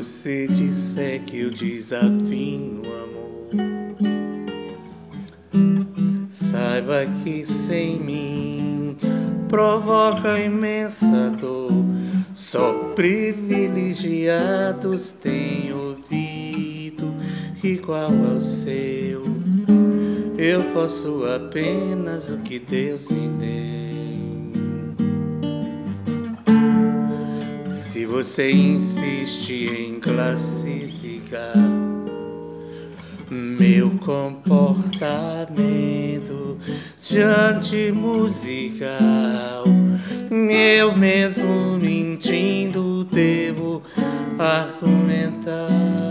você disser que eu desafino amor, saiba que sem mim provoca imensa dor. Só privilegiados têm ouvido igual ao seu. Eu posso apenas o que Deus me deu. Se você insiste em classificar meu comportamento diante musical, eu mesmo mentindo devo argumentar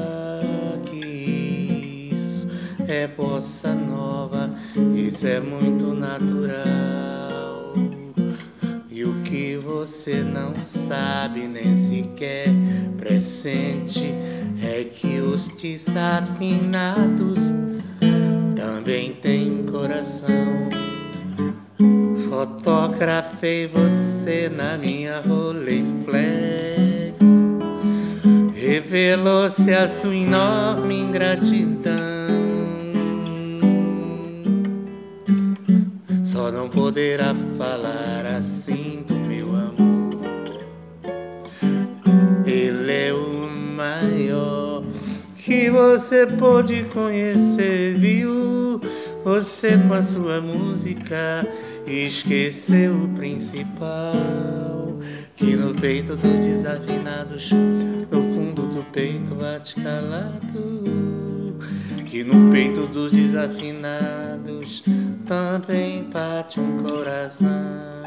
que isso é bossa nova, isso é muito natural. E o que você não sabe nem sequer pressente é que os desafinados também têm coração. Fotografei você na minha Rolleiflex, revelou-se a sua enorme ingratidão. Só não poderá falar assim do meu amor. Ele é o maior que você pôde conhecer, viu? Você com a sua música esqueceu o principal, que no peito dos desafinados, no fundo do peito bate calado, que no peito dos desafinados também bate um coração.